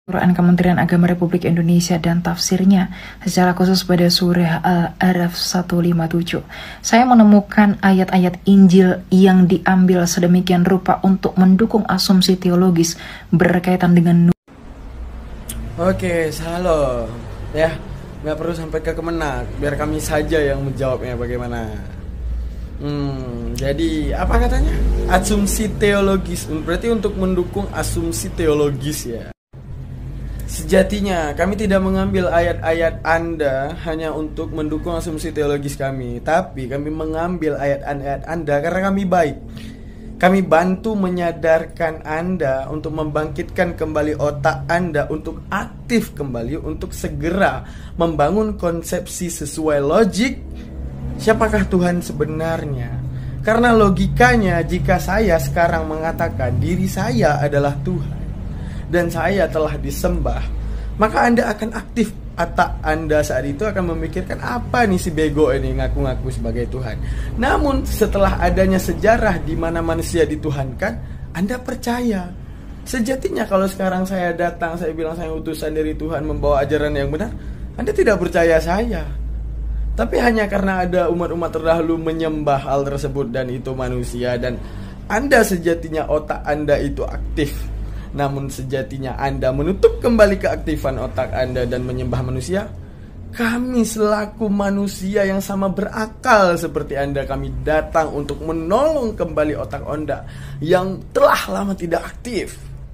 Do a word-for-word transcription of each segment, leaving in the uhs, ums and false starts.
Quran Kementerian Agama Republik Indonesia dan tafsirnya secara khusus pada surah Al-A'raf seratus lima puluh tujuh. Saya menemukan ayat-ayat Injil yang diambil sedemikian rupa untuk mendukung asumsi teologis berkaitan dengan Oke, halo. Ya, nggak perlu sampai ke Kemenak, biar kami saja yang menjawabnya bagaimana. Hmm, jadi apa katanya? Asumsi teologis. Berarti untuk mendukung asumsi teologis ya. Sejatinya kami tidak mengambil ayat-ayat Anda hanya untuk mendukung asumsi teologis kami, tapi kami mengambil ayat-ayat Anda karena kami baik. Kami bantu menyadarkan Anda untuk membangkitkan kembali otak Anda untuk aktif kembali, untuk segera membangun konsepsi sesuai logik siapakah Tuhan sebenarnya. Karena logikanya, jika saya sekarang mengatakan diri saya adalah Tuhan dan saya telah disembah, maka Anda akan aktif. Otak Anda saat itu akan memikirkan, apa nih si bego ini ngaku-ngaku sebagai Tuhan. Namun setelah adanya sejarah di mana manusia dituhankan, Anda percaya. Sejatinya kalau sekarang saya datang, saya bilang saya utusan dari Tuhan membawa ajaran yang benar, Anda tidak percaya saya. Tapi hanya karena ada umat-umat terdahulu menyembah hal tersebut dan itu manusia, dan Anda sejatinya otak Anda itu aktif, namun sejatinya Anda menutup kembali keaktifan otak Anda dan menyembah manusia. Kami selaku manusia yang sama berakal seperti Anda, kami datang untuk menolong kembali otak Anda yang telah lama tidak aktif.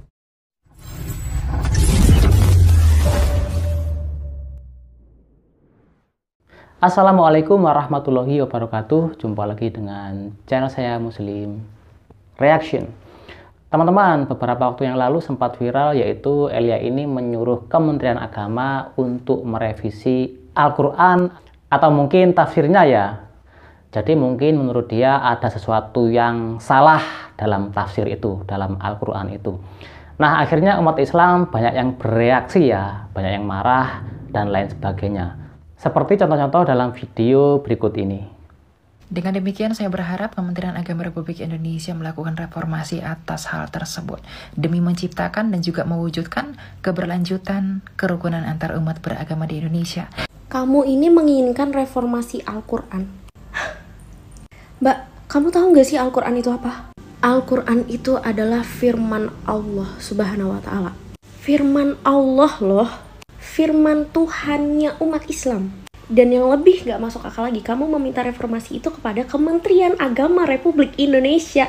Assalamualaikum warahmatullahi wabarakatuh. Jumpa lagi dengan channel saya Muslim Reaction. Teman-teman, beberapa waktu yang lalu sempat viral, yaitu Elia ini menyuruh Kementerian Agama untuk merevisi Al-Quran atau mungkin tafsirnya ya. Jadi mungkin menurut dia ada sesuatu yang salah dalam tafsir itu, dalam Al-Quran itu. Nah, akhirnya umat Islam banyak yang bereaksi ya, banyak yang marah dan lain sebagainya. Seperti contoh-contoh dalam video berikut ini. Dengan demikian, saya berharap Kementerian Agama Republik Indonesia melakukan reformasi atas hal tersebut demi menciptakan dan juga mewujudkan keberlanjutan kerukunan antar umat beragama di Indonesia. Kamu ini menginginkan reformasi Al-Quran. Mbak, kamu tahu nggak sih Al-Quran itu apa? Al-Quran itu adalah firman Allah Subhanahu wa Ta'ala. Firman Allah loh, firman Tuhannya umat Islam. Dan yang lebih gak masuk akal lagi, kamu meminta reformasi itu kepada Kementerian Agama Republik Indonesia.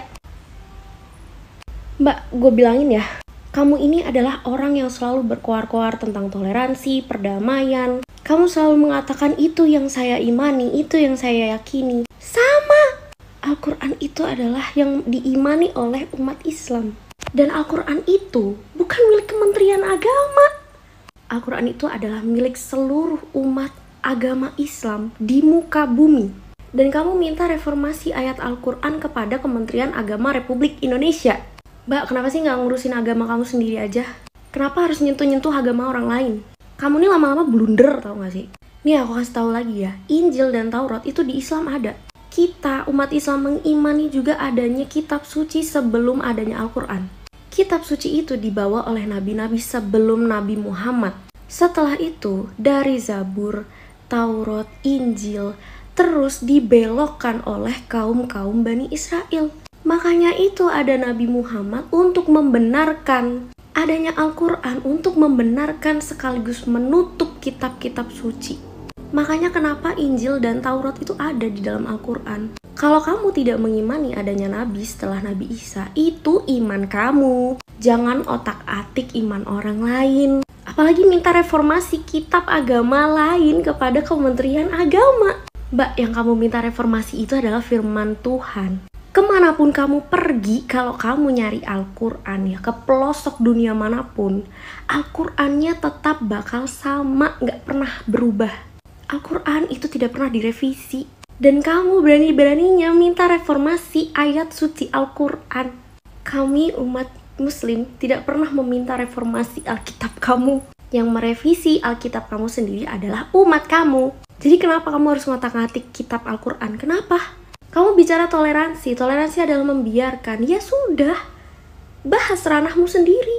Mbak, gue bilangin ya, kamu ini adalah orang yang selalu berkoar-koar tentang toleransi, perdamaian. Kamu selalu mengatakan itu yang saya imani, itu yang saya yakini. Sama! Al-Quran itu adalah yang diimani oleh umat Islam. Dan Al-Quran itu bukan milik Kementerian Agama. Al-Quran itu adalah milik seluruh umat agama Islam di muka bumi. Dan kamu minta reformasi ayat Al-Quran kepada Kementerian Agama Republik Indonesia. Mbak, kenapa sih nggak ngurusin agama kamu sendiri aja? Kenapa harus nyentuh-nyentuh agama orang lain? Kamu nih lama-lama blunder, tau gak sih? Nih aku kasih tahu lagi ya, Injil dan Taurat itu di Islam ada. Kita, umat Islam, mengimani juga adanya kitab suci sebelum adanya Al-Quran. Kitab suci itu dibawa oleh nabi-nabi sebelum Nabi Muhammad. Setelah itu, dari Zabur, Taurat, Injil, terus dibelokkan oleh kaum-kaum Bani Israel. Makanya itu ada Nabi Muhammad untuk membenarkan adanya Al-Quran, untuk membenarkan sekaligus menutup kitab-kitab suci. Makanya kenapa Injil dan Taurat itu ada di dalam Al-Quran. Kalau kamu tidak mengimani adanya Nabi setelah Nabi Isa, itu iman kamu. Jangan otak-atik iman orang lain. Apalagi minta reformasi kitab agama lain kepada Kementerian Agama. Mbak, yang kamu minta reformasi itu adalah firman Tuhan. Kemanapun kamu pergi, kalau kamu nyari Al-Quran ya, ke pelosok dunia manapun, Al-Qurannya tetap bakal sama, gak pernah berubah. Al-Quran itu tidak pernah direvisi. Dan kamu berani-beraninya minta reformasi ayat suci Al-Quran. Kami umat Muslim tidak pernah meminta reformasi Alkitab kamu. Yang merevisi Alkitab kamu sendiri adalah umat kamu. Jadi kenapa kamu harus ngotak-ngatik kitab Al-Quran? Kenapa? Kamu bicara toleransi. Toleransi adalah membiarkan. Ya sudah, bahas ranahmu sendiri.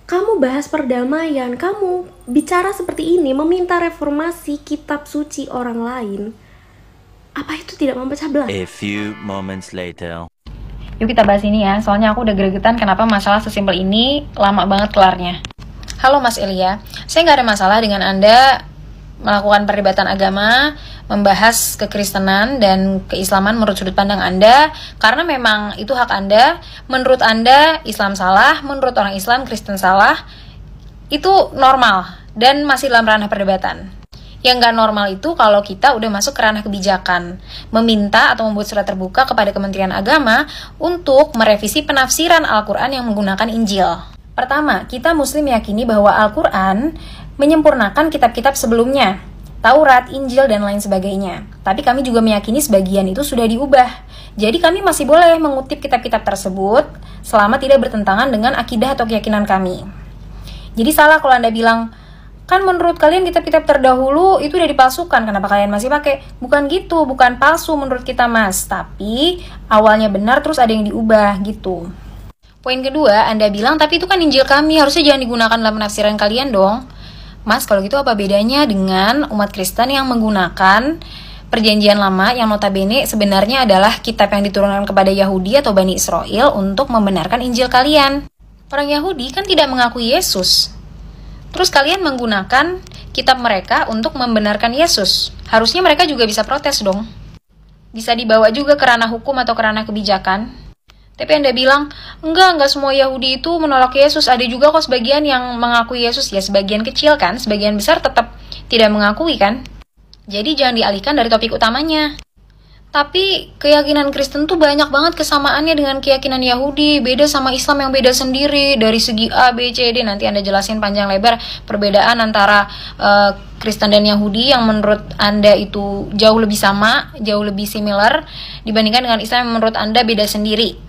Kamu bahas perdamaian, kamu bicara seperti ini, meminta reformasi kitab suci orang lain. Apa itu tidak memecah belah? A few moments later. Yuk kita bahas ini ya, soalnya aku udah gregetan kenapa masalah sesimpel ini lama banget kelarnya. Halo Mas Elia, saya nggak ada masalah dengan Anda melakukan perdebatan agama, membahas kekristenan dan keislaman menurut sudut pandang Anda, karena memang itu hak Anda. Menurut Anda, Islam salah, menurut orang Islam, Kristen salah. Itu normal dan masih dalam ranah perdebatan. Yang nggak normal itu kalau kita udah masuk ke ranah kebijakan, meminta atau membuat surat terbuka kepada Kementerian Agama untuk merevisi penafsiran Al-Quran yang menggunakan Injil. Pertama, kita Muslim meyakini bahwa Al-Quran menyempurnakan kitab-kitab sebelumnya, Taurat, Injil, dan lain sebagainya. Tapi kami juga meyakini sebagian itu sudah diubah. Jadi kami masih boleh mengutip kitab-kitab tersebut selama tidak bertentangan dengan akidah atau keyakinan kami. Jadi salah kalau Anda bilang, kan menurut kalian kitab-kitab terdahulu itu udah dipalsukan, kenapa kalian masih pakai? Bukan gitu, bukan palsu menurut kita Mas, tapi awalnya benar terus ada yang diubah gitu. Poin kedua, Anda bilang, tapi itu kan Injil kami, harusnya jangan digunakan dalam penafsiran kalian dong. Mas, kalau gitu apa bedanya dengan umat Kristen yang menggunakan Perjanjian Lama yang notabene sebenarnya adalah kitab yang diturunkan kepada Yahudi atau Bani Israel untuk membenarkan Injil kalian? Orang Yahudi kan tidak mengakui Yesus. Terus kalian menggunakan kitab mereka untuk membenarkan Yesus. Harusnya mereka juga bisa protes dong. Bisa dibawa juga ke ranah hukum atau ke ranah kebijakan. Tapi Anda bilang, enggak, enggak semua Yahudi itu menolak Yesus. Ada juga kok sebagian yang mengakui Yesus. Ya sebagian kecil kan, sebagian besar tetap tidak mengakui kan. Jadi jangan dialihkan dari topik utamanya. Tapi keyakinan Kristen tuh banyak banget kesamaannya dengan keyakinan Yahudi. Beda sama Islam yang beda sendiri. Dari segi A, B, C, D. Nanti Anda jelasin panjang lebar perbedaan antara uh, Kristen dan Yahudi yang menurut Anda itu jauh lebih sama, jauh lebih similar dibandingkan dengan Islam yang menurut Anda beda sendiri.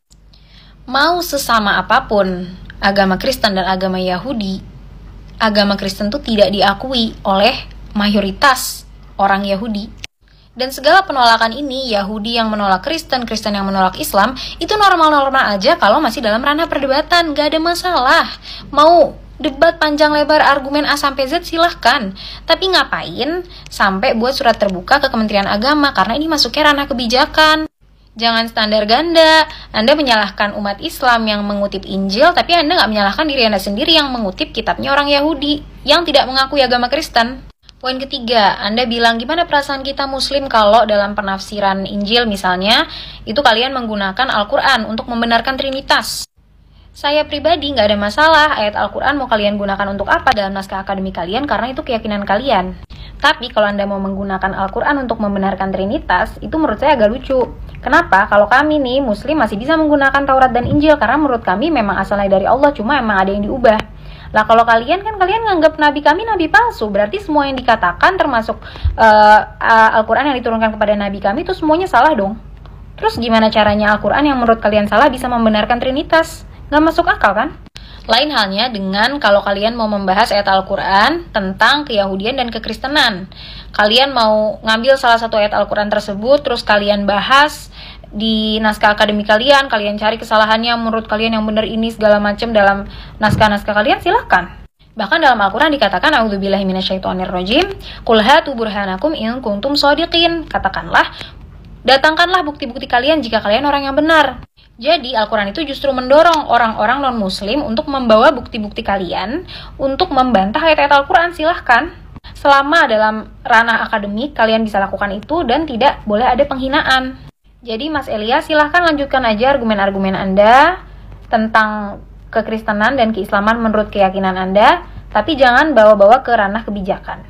Mau sesama apapun agama Kristen dan agama Yahudi, agama Kristen tuh tidak diakui oleh mayoritas orang Yahudi. Dan segala penolakan ini, Yahudi yang menolak Kristen, Kristen yang menolak Islam, itu normal-normal aja kalau masih dalam ranah perdebatan, gak ada masalah. Mau debat panjang lebar argumen A sampai Z silahkan. Tapi ngapain sampai buat surat terbuka ke Kementerian Agama, karena ini masuknya ranah kebijakan. Jangan standar ganda, Anda menyalahkan umat Islam yang mengutip Injil, tapi Anda nggak menyalahkan diri Anda sendiri yang mengutip kitabnya orang Yahudi, yang tidak mengakui agama Kristen. Poin ketiga, Anda bilang, gimana perasaan kita Muslim kalau dalam penafsiran Injil misalnya, itu kalian menggunakan Al-Quran untuk membenarkan Trinitas. Saya pribadi nggak ada masalah, ayat Al-Quran mau kalian gunakan untuk apa dalam naskah akademik kalian, karena itu keyakinan kalian. Tapi kalau Anda mau menggunakan Al-Quran untuk membenarkan Trinitas, itu menurut saya agak lucu. Kenapa? Kalau kami nih, Muslim masih bisa menggunakan Taurat dan Injil, karena menurut kami memang asalnya dari Allah, cuma emang ada yang diubah. Lah kalau kalian kan kalian nganggap nabi kami nabi palsu, berarti semua yang dikatakan termasuk uh, Al-Quran yang diturunkan kepada nabi kami itu semuanya salah dong. Terus gimana caranya Al-Quran yang menurut kalian salah bisa membenarkan Trinitas? Nggak masuk akal kan? Lain halnya dengan kalau kalian mau membahas ayat Al-Quran tentang keyahudian dan kekristenan. Kalian mau ngambil salah satu ayat Al-Quran tersebut, terus kalian bahas di naskah akademik kalian, kalian cari kesalahannya menurut kalian yang benar ini segala macam dalam naskah-naskah kalian, silahkan. Bahkan dalam Al-Quran dikatakan, A'udzubillahi minasyaitonirrajim, Qul hatu burhanakum in kuntum shodiqin. Katakanlah, datangkanlah bukti-bukti kalian jika kalian orang yang benar. Jadi Al-Quran itu justru mendorong orang-orang non-muslim untuk membawa bukti-bukti kalian untuk membantah ayat-ayat Al-Quran, silahkan. Selama dalam ranah akademik kalian bisa lakukan itu dan tidak boleh ada penghinaan. Jadi Mas Elia silahkan lanjutkan aja argumen-argumen Anda tentang kekristenan dan keislaman menurut keyakinan Anda, tapi jangan bawa-bawa ke ranah kebijakan.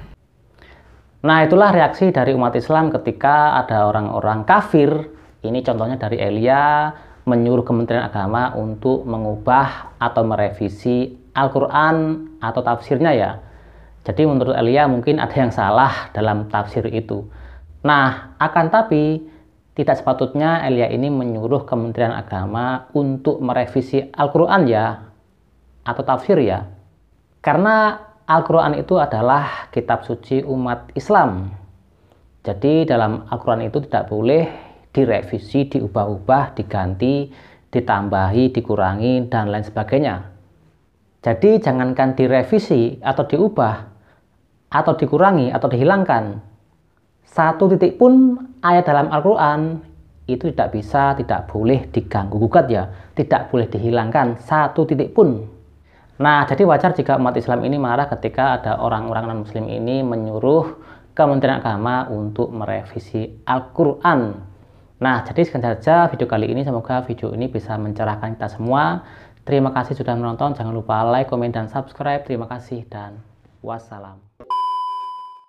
Nah, itulah reaksi dari umat Islam ketika ada orang-orang kafir, ini contohnya dari Elia, menyuruh Kementerian Agama untuk mengubah atau merevisi Al-Quran atau tafsirnya ya. Jadi menurut Elia mungkin ada yang salah dalam tafsir itu. Nah, akan tapi tidak sepatutnya Elia ini menyuruh Kementerian Agama untuk merevisi Al-Quran ya, atau tafsir ya. Karena Al-Quran itu adalah kitab suci umat Islam. Jadi dalam Al-Quran itu tidak boleh direvisi, diubah-ubah, diganti, ditambahi, dikurangi, dan lain sebagainya. Jadi jangankan direvisi atau diubah atau dikurangi atau dihilangkan, satu titik pun ayat dalam Al-Quran itu tidak bisa, tidak boleh diganggu gugat ya, tidak boleh dihilangkan satu titik pun. Nah, jadi wajar jika umat Islam ini marah ketika ada orang-orang non-muslim ini menyuruh Kementerian Agama untuk merevisi Al-Quran. Nah, jadi sekian saja video kali ini. Semoga video ini bisa mencerahkan kita semua. Terima kasih sudah menonton. Jangan lupa like, komen, dan subscribe. Terima kasih dan wassalam.